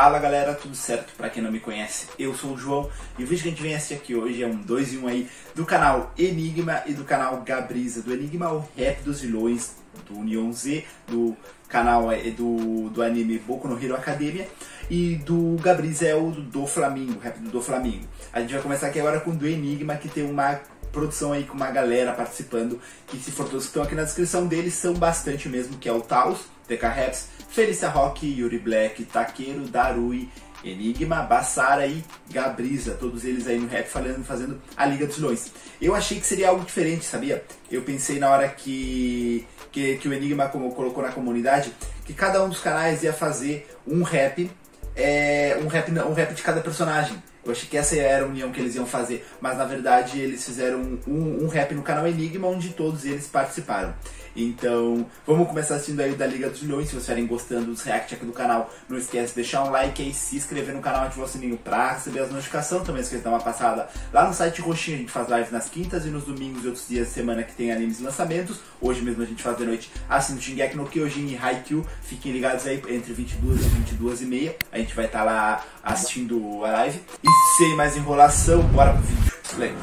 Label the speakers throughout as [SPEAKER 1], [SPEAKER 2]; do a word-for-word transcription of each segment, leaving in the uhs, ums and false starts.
[SPEAKER 1] Fala galera, tudo certo? Pra quem não me conhece, eu sou o João e o vídeo que a gente vem assistir aqui hoje é um dois em um aí do canal Enigma e do canal Gabriza. Do Enigma o rap dos vilões, do Union Z, do canal do, do anime Boku no Hero Academia, e do Gabriza é o do, do Flamingo, rap do, do Flamingo. A gente vai começar aqui agora com o do Enigma, que tem uma produção aí com uma galera participando, que se for todos que estão aqui na descrição deles, são bastante mesmo, que é o Taos, T K Raps, Felícia Rock, Yuri Black, Taqueiro, Darui, Enigma, Bassara e Gabriza, todos eles aí no rap falando, fazendo a Liga dos Vilões. Eu achei que seria algo diferente, sabia? Eu pensei na hora que, que, que o Enigma como colocou na comunidade, que cada um dos canais ia fazer um rap, é, um rap, um rap de cada personagem. Eu achei que essa era a união que eles iam fazer, mas na verdade eles fizeram um, um, um rap no canal Enigma, onde todos eles participaram. Então, vamos começar assistindo aí o da Liga dos Vilões. Se vocês estiverem gostando dos react aqui do canal, não esquece de deixar um like aí, se inscrever no canal, ativar o sininho pra receber as notificações. Também esquece de dar uma passada lá no site Roxinho. A gente faz lives nas quintas e nos domingos e outros dias da semana que tem animes e lançamentos. Hoje mesmo a gente faz de noite assim no Shingeki no Kyojin e Haikyuu. Fiquem ligados aí, entre vinte e duas e vinte e duas e meia a gente vai estar tá lá assistindo a live. E sem mais enrolação, bora pro vídeo. Play.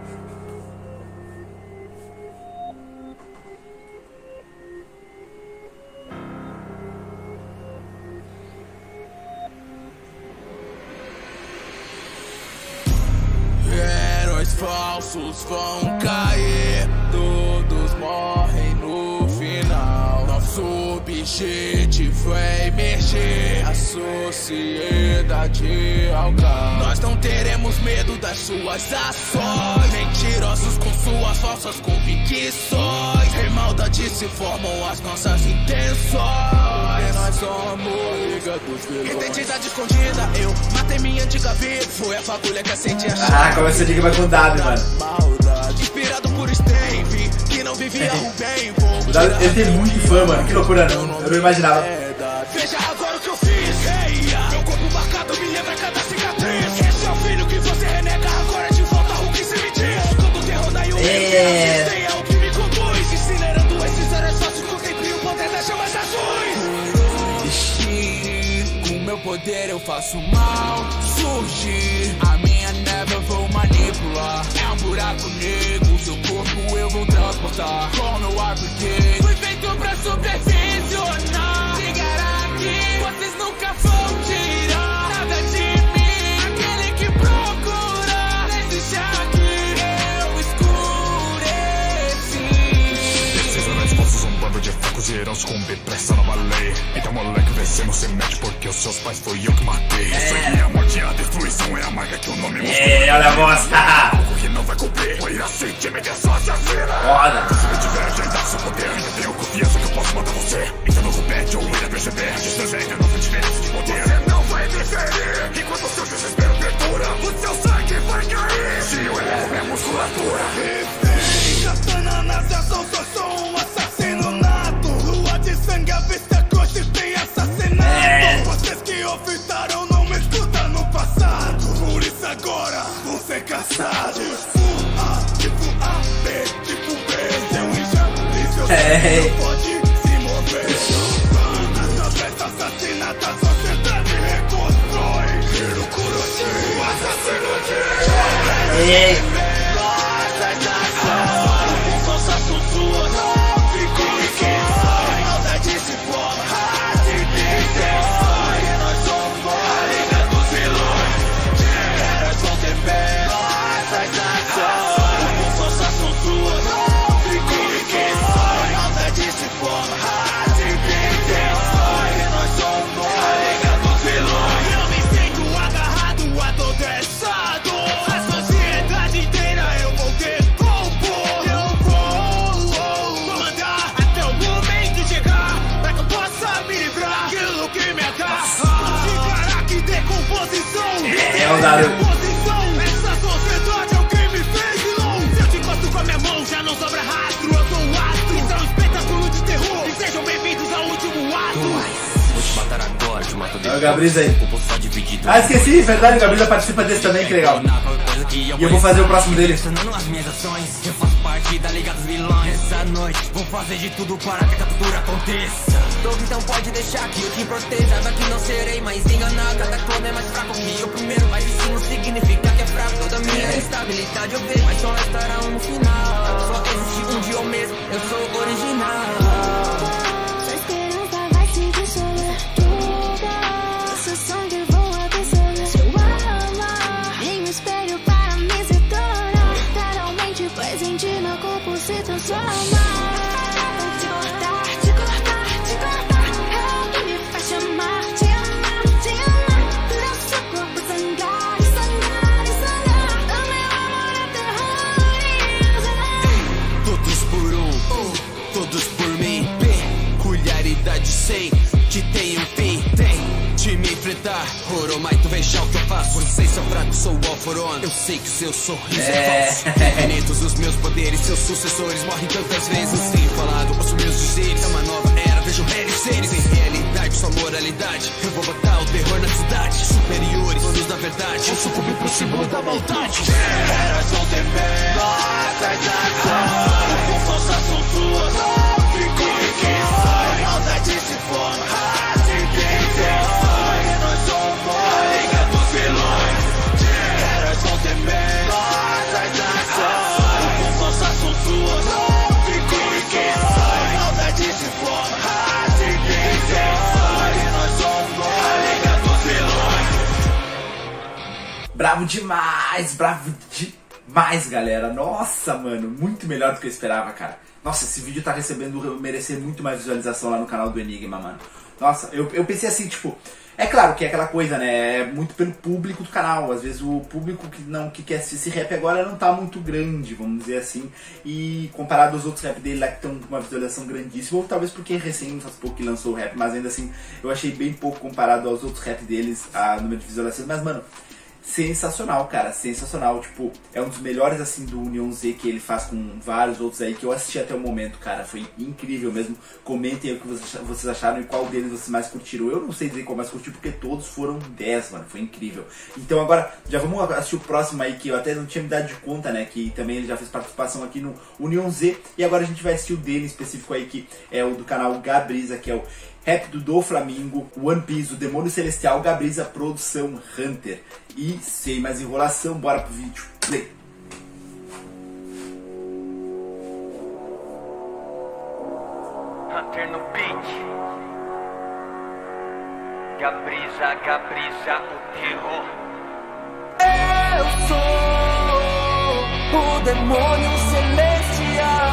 [SPEAKER 2] Falsos vão cair, todos morrem no final. Nosso objetivo é emergir, a sociedade ao caos. Nós não teremos medo das suas ações, mentirosos com suas falsas convicções. Em maldade se formam as nossas intenções. Nós somos Liga dos Vilões. Identidade escondida, eu matei minha antiga vida. Foi a fagulha que acendi a chave.
[SPEAKER 1] Ah, como esse Enigma com W, mano.
[SPEAKER 2] Inspirado por Steve, que não vivia o bem.
[SPEAKER 1] Ele tem muito fã, mano. Que loucura, não. Eu não imaginava.
[SPEAKER 2] Veja agora o que eu fiz. Meu corpo marcado me lembra cada cicatriz. Esse é o filho que você renega. Agora de volta o que se me diz. Quando o terror daí o
[SPEAKER 1] é...
[SPEAKER 2] é o que me conduz. Incinerando esses heróis fáceis com sempre o poder das chamas azuis. Com meu poder eu faço mal surgir. A minha neve eu vou manipular. É um buraco negro, seu corpo eu vou transportar. Com meu arco-quê fui feito pra supervisionar. Chegar aqui, vocês nunca vão tirar nada de mim. Aquele que procura existe aqui. Eu escureci.
[SPEAKER 3] Esses heróis falsos, um bando de fracos irão sucumbir pra essa nova lei. Então moleque, você não se mete porque os seus pais foi eu que matei.
[SPEAKER 1] É.
[SPEAKER 3] Isso aqui é a morte, a destruição é a marca que o nome mostrou.
[SPEAKER 1] É, olha a voz.
[SPEAKER 3] O que não vai cumprir, o irá sentir media só se vira.
[SPEAKER 1] Foda.
[SPEAKER 3] Se eu tiver agenda seu poder, ainda tenho confiança que eu posso mandar você. Então não compete ou irá perceber. A distância ainda não tem diferença de poder. Você não vai me ferir, enquanto o seu desespero perdura. O seu sangue vai cair, se eu elevo minha musculatura.
[SPEAKER 2] Katana nas ações, só sou um assassino nato. Lua de sangue à vista, coxa tem assassinato.
[SPEAKER 1] É.
[SPEAKER 2] Vocês que ofitaram não me escutam no passado. Por isso agora vão ser caçados. Full A, tipo A, B, tipo B. Seu injustiça,
[SPEAKER 1] É.
[SPEAKER 2] não pode se mover. Através da assassinata, a sociedade reconstrói. Hiro Kuroshi, o assassino de...
[SPEAKER 1] Ei. É o Naruto.
[SPEAKER 2] Essa sociedade é o que me fez vilão. Se eu te encosto com a minha mão, já não sobra rastro. Eu sou o astro, isso é um espetáculo de terror. E sejam bem-vindos ao último ato.
[SPEAKER 4] Vou te matar agora, te mato depois.
[SPEAKER 1] É o Gabriza aí. Ah, esqueci, verdade, o Gabriza participa desse também, que legal. E eu vou fazer o próximo dele.
[SPEAKER 4] As minhas ações, eu faço parte da Liga dos Vilões. Essa noite vou fazer de tudo para que a captura aconteça. dog, então pode deixar que eu te proteja. Saiba que não serei mais enganado. Cada clone é mais fraco que eu primeiro, mas isso não significa que é fraco. Toda minha instabilidade eu vejo, mas só restará um no final. Só existe um dia eu mesmo, eu sou original.
[SPEAKER 5] Sua esperança vai se dissolver toda. Seu sangue voa descer. Seu amor em um espelho para me se tornar literalmente, pois em ti meu corpo se transforma. Te cortar, te cortar, te cortar é o que me faz chamar. Te amar, te amar. Ver o seu corpo sangrar, sangrar, sangrar. O meu amor aterroriza.
[SPEAKER 4] Todos por um, todos por mim. Peculiaridade sei que tem um fim. Tem de me enfrentar. Oromai, tu veja o que eu faço. Não sei se eu fraco, sou o Alforon. Eu sei que seu sorriso é, é falso. Infinitos os meus poderes, seus sucessores morrem tantas vezes. Tenho falado, ouço meus dizeres. É uma nova era, vejo réis seres. Sem realidade, só moralidade. Eu vou botar o terror na cidade. Superiores, donos da verdade. Eu sucumbi pro símbolo da maldade.
[SPEAKER 3] Eras vão temer, nossas ações. Com força são suas, ficou em quem foi. Maldade se forma, raça e intenções. E nós somos a liga dos vilões. Eras vão temer, nossas ações. Com força são suas, ficou em quem foi. Maldade se forma, raça e intenções. E nós somos a liga dos vilões.
[SPEAKER 1] Bravo demais, bravo demais, galera. Nossa, mano, muito melhor do que eu esperava, cara. Nossa, esse vídeo tá recebendo, merecer muito mais visualização lá no canal do Enigma, mano. Nossa, eu, eu pensei assim, tipo, é claro que é aquela coisa, né, é muito pelo público do canal. Às vezes o público que não que quer assistir esse rap agora não tá muito grande, vamos dizer assim. E comparado aos outros rap dele lá que estão com uma visualização grandíssima, ou talvez porque recém faz pouco que lançou o rap, mas ainda assim eu achei bem pouco comparado aos outros rap deles, a número de visualizações. Mas, mano, sensacional, cara, sensacional. Tipo, é um dos melhores, assim, do União Z que ele faz com vários outros aí que eu assisti até o momento, cara. Foi incrível mesmo. Comentem aí o que vocês acharam e qual deles vocês mais curtiram. Eu não sei dizer qual mais curtiu porque todos foram dez, mano. Foi incrível. Então agora, já vamos assistir o próximo aí que eu até não tinha me dado de conta, né? Que também ele já fez participação aqui no União Z. E agora a gente vai assistir o dele em específico aí, que é o do canal Gabriza, que é o rap do Do Flamingo, One Piece, o Demônio Celestial, Gabriza, Produção Hunter. E sem mais enrolação, bora pro vídeo. Play!
[SPEAKER 4] Hunter no beat. Gabriza, Gabriza, o terror. Eu sou o demônio celestial.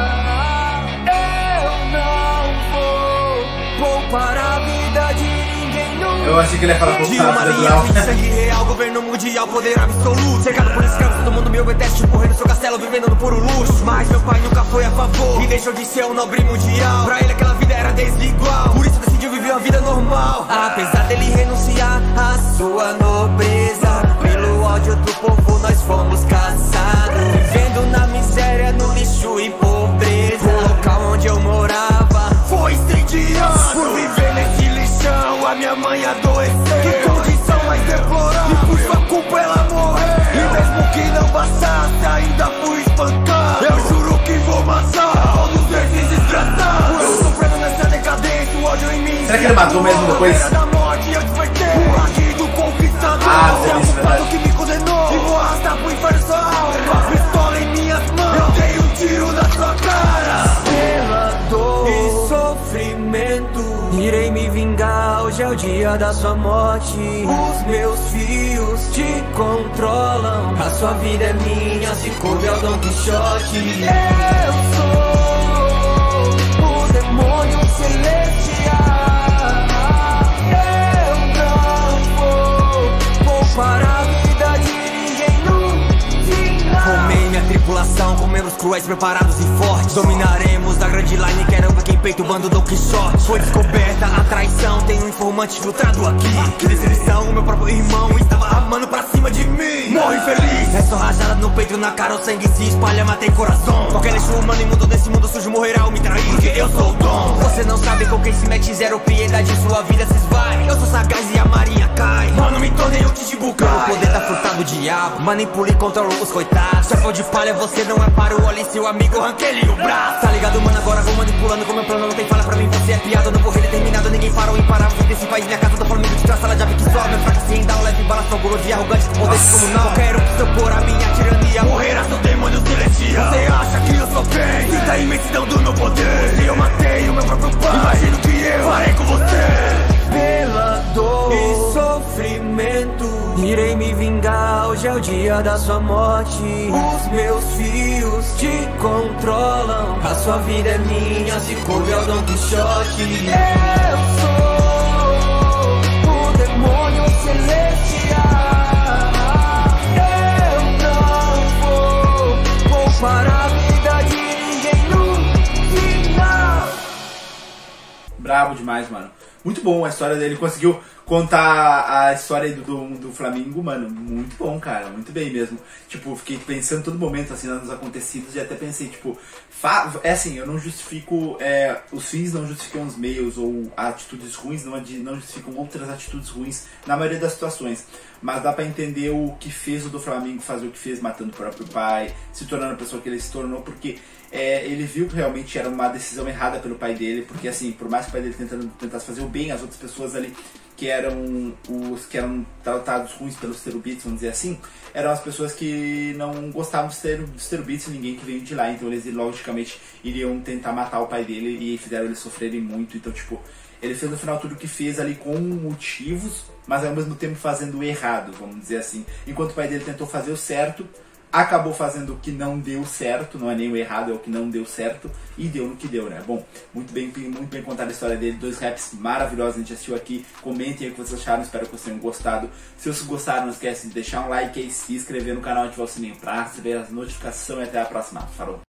[SPEAKER 4] Eu não vou poupar a vida de ninguém nunca.
[SPEAKER 1] Eu achei que ele ia falar
[SPEAKER 4] de uma linha de sangue real, governo mundial, poder absoluto. Cercado por escravos, todo mundo me obedece, tipo rei no seu castelo, vivendo no puro luxo. Mas meu pai nunca foi a favor e deixou de ser um nobre mundial. Pra ele aquela vida era desigual, por isso decidiu viver uma vida normal. Apesar dele renunciar à sua nobreza, pelo ódio do povo nós fomos caçados. Vivendo na miséria, no lixo e pobreza. O local onde eu morava foi incendiado. Por viver nesse lixão, a minha mãe adoeceu. Que condição mais deplorável, e por sua culpa ela morreu. E mesmo que não bastasse, ainda fui espancado. Eu juro que vou matar todos esses desgraçados. Eu sofrendo nessa decadência, o ódio em mim.
[SPEAKER 1] Será que ele matou mesmo depois?
[SPEAKER 4] Da morte, eu despertei. O arquido conquistador.
[SPEAKER 1] Ah,
[SPEAKER 4] você é o culpado que me condenou. E vou arrastar pro inferno sua alma. Pistola em minhas mãos, eu dei um tiro na sua cara. Pela dor e sofrimento, irei me vingar, hoje é o dia da sua morte. Os meus fios te controlam, a sua vida é minha, se coube ao Don Quixote. Eu sou o demônio celestial. Eu não vou poupar a vida de ninguém nunca. Formei minha tripulação com membros cruéis, preparados e fortes. Dominaremos da grande line, quero ver quem peita o bando do Quixote. Foi descoberta a traição, tem um informante filtrado aqui. Que decepção, o meu próprio irmão estava armando pra cima de mim. Morro infeliz, é só rajada no peito, na cara o sangue se espalha, matei coração. Qualquer lixo humano imundo desse mundo sujo morrerá ou me trair, porque eu sou o dom. Você não sabe com quem se mete, zero piedade, sua vida se esvai. Eu sou sagaz e a marinha cai, mano, me tornei o Chichibukai. O poder tá furtado do diabo, manipula e controla os coitados. Chapéu de palha, você não é para o olho, seu amigo arranquei-lhe o braço. Tá ligado, mano, agora vou manipulando com meu plano, não tem fala pra mim, você é piada, eu não vou realizar. Esse país, minha casa do Flamengo, de traça, ela já vi que sobe. Eu fraco sem dar, leve bala, sou guloso e arrogante, poder descomunal. Qualquer um que se opor a minha tirania morrerá, seu demônio celestial. Você acha que eu sou bem? Sinta a imensidão do meu poder. Eu matei o meu próprio pai, imagino que eu farei com você. Pela dor e sofrimento, irei me vingar, hoje é o dia da sua morte. Os meus fios te controlam, a sua vida é minha, se coube ao Don Quixote. Eu sou o demônio celestial, eu não vou poupar a vida de ninguém no final.
[SPEAKER 1] Brabo demais, mano. Muito bom a história dele, conseguiu contar a história do, do, do Flamengo, mano, muito bom, cara, muito bem mesmo. Tipo, fiquei pensando todo momento, assim, nos acontecidos e até pensei, tipo, fa é assim, eu não justifico, é, os fins não justificam os meios, ou atitudes ruins não, não justificam outras atitudes ruins na maioria das situações. Mas dá pra entender o que fez o do Flamengo fazer o que fez, matando o próprio pai, se tornando a pessoa que ele se tornou, porque é, ele viu que realmente era uma decisão errada pelo pai dele, porque assim, por mais que o pai dele tentando, tentasse fazer o bem, as outras pessoas ali que eram os que eram tratados ruins pelos terubitos, vamos dizer assim, eram as pessoas que não gostavam dos, ter, dos terubitos e ninguém que veio de lá, então eles logicamente iriam tentar matar o pai dele e fizeram eles sofrerem muito, então tipo, ele fez no final tudo o que fez ali com motivos, mas ao mesmo tempo fazendo o errado, vamos dizer assim. Enquanto o pai dele tentou fazer o certo, acabou fazendo o que não deu certo, não é nem o errado, é o que não deu certo, e deu no que deu, né? Bom, muito bem, muito bem contada a história dele, dois raps maravilhosos, a gente assistiu aqui, comentem aí o que vocês acharam, espero que vocês tenham gostado. Se vocês gostaram, não esquece de deixar um like aí, se inscrever no canal e ativar o sininho pra receber as notificações e até a próxima. Falou!